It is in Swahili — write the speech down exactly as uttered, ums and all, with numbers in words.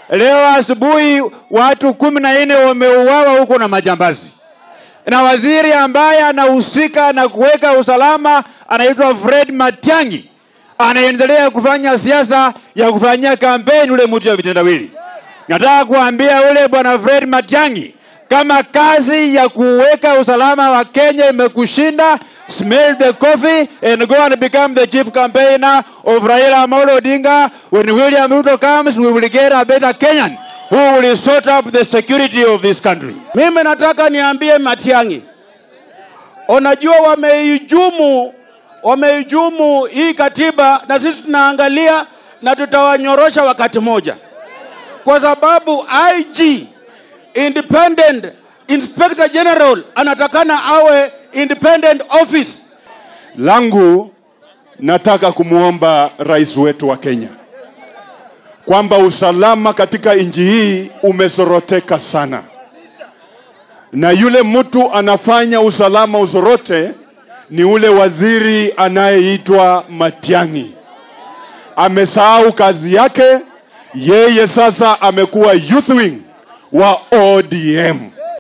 Leo asubuhi watu kumi na nne wameuawa huko na majambazi. Na waziri ambaye anahusika na kuweka usalama anaitwa Fred Matiang'i. Anaendelea kufanya siasa ya kufanyia kampeni ule mtu ya vitendawili. Nataka kuambia ule bwana Fred Matiang'i, kama kazi ya kuweka usalama wa Kenya imekushinda, smell the coffee and go and become the chief campaigner of Raila Amolo Odinga. When William Ruto comes, we will get a better Kenyan who will sort up the security of this country. Mimi nataka niambie Matiang'i, unajua wameijumu wameijumu hii katiba, na sisi tunaangalia na tutawanyorosha wakati moja, kwa sababu I G Independent Inspector General anatakana awe independent office. Langu nataka kumuomba rais wetu wa Kenya kwamba usalama katika nchi hii umezoroteka sana, na yule mtu anafanya usalama uzorote ni ule waziri anayeitwa Matiang'i. Amesahau kazi yake, yeye sasa amekuwa youth wing wa O D M.